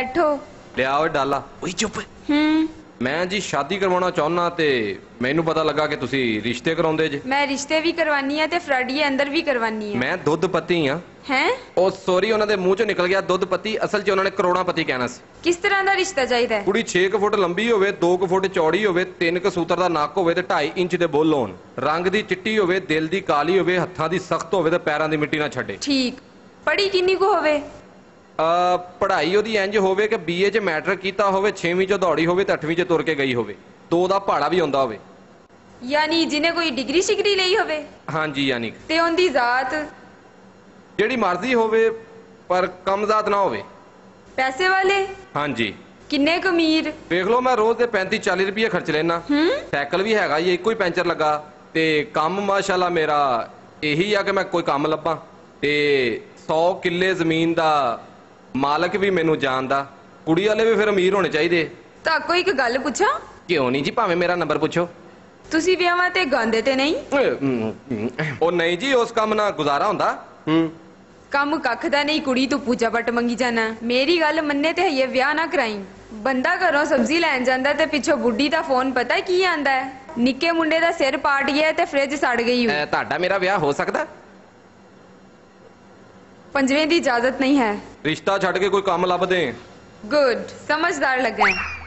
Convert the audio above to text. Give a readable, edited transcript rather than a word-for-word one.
बैठो। लियाओ डाला। ओए चुप। मैं जी शादी करवाना चाहना ते मैनू पता लगा कि तुसी रिश्ते कराउंदे जे। मैं रिश्ते भी करवानी है ते फ्रैडिये अंदर भी करवानी है। मैं दुध पति हाँ। हैं? ओ सॉरी उन्हां दे मूंह चों निकल गया दुध पति, असल च उन्हां ने करोड़ापति कहना सी। किस तरह का रिश्ता चाहिए? कुड़ी 6 फुट लंबी होवे, 2 फुट चौड़ी होवे, 3 सूत्र दा नक होवे ते 2.5 इंच दे बुੱਲ होण, रंग दी चिट्टी होवे, दिल दी काली होवे, हत्थां दी सख्त होवे ते पैरां दी मिट्टी ना छड्डे। ठीक। पढ़ी किन्नी को होवे? पढ़ाई ओदी इंज होवे कि बीए च मैट्रिक कीता होवे, 6वीं च दौड़ी होवे ते 8वीं च तुर के गई होवे, 2 दा पहाड़ा भी आउंदा होवे। यानी जिन्हें कोई डिग्री शिग्री ਲਈ ਹੋਵੇ? हाँ जी, यानी ਤੇ ਉਹਦੀ ਜ਼ਾਤ ਜਿਹੜੀ ਮਰਜ਼ੀ ਹੋਵੇ पर कम ज़ात ना होवे। पैसे वाले? हाँ जी। किन्ने क अमीर? देख लो मैं रोज दे 35-40 रुपये खर्च लेना। साइकिल भी हैगा, ये कोई पैंचर लगा ते काम माशाल्लाह मेरा यही आ कि मैं कोई काम लब्भा ते 100 किले जमीन दा मालक भी मैनू जानदा। कुड़ी वाले भी फिर अमीर होने चाहिए। ਤਾਂ ਕੋਈ ਇੱਕ ਗੱਲ ਪੁੱਛਾਂ? क्यों नहीं जी, भावें मेरा नंबर पूछो। ਤੁਸੀਂ ਵਿਆਹਾਂ ਤੇ ਗਾਉਂਦੇ ਤੇ ਨਹੀਂ? ओ नहीं जी, उस काम ना गुजारा हुंदा। ਕੰਮ ਕੱਖ ਦਾ ਨਹੀਂ, ਕੁੜੀ ਤੂੰ ਪੂਜਾ ਪਟ ਮੰਗੀ ਜਾਣਾ। ਮੇਰੀ ਗੱਲ ਮੰਨੇ ਤੇ ਇਹ ਵਿਆਹ ਨਾ ਕਰਾਈ। ਬੰਦਾ ਘਰੋਂ ਸਬਜ਼ੀ ਲੈਣ ਜਾਂਦਾ ਤੇ ਪਿੱਛੋਂ ਬੁੱਢੀ ਦਾ ਫੋਨ ਪਤਾ ਕੀ ਆਂਦਾ ਹੈ? ਨਿੱਕੇ ਮੁੰਡੇ ਦਾ ਸਿਰ ਪਾਟ ਗਿਆ ਤੇ ਫ੍ਰਿਜ ਸੜ ਗਈ ਹੋ। ਤੁਹਾਡਾ ਮੇਰਾ ਵਿਆਹ ਹੋ ਸਕਦਾ? ਪੰਜਵੇਂ ਦੀ ਇਜਾਜ਼ਤ ਨਹੀਂ ਹੈ। ਰਿਸ਼ਤਾ ਛੱਡ ਕੇ ਕੋਈ ਕੰਮ ਲੱਭ ਦੇ। गुड, समझदार लग गए।